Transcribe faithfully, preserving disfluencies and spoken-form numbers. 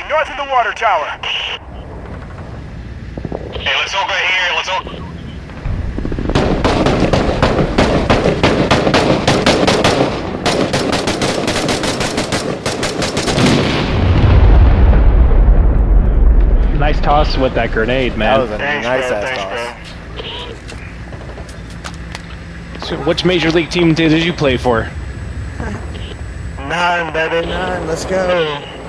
location, north of the water tower. Hey, let's all go here. Let's all. Nice toss with that grenade, man. That was a Thanks, nice bro, ass thanks, toss. So which major league team did you play for? Nine, baby, nine, let's go.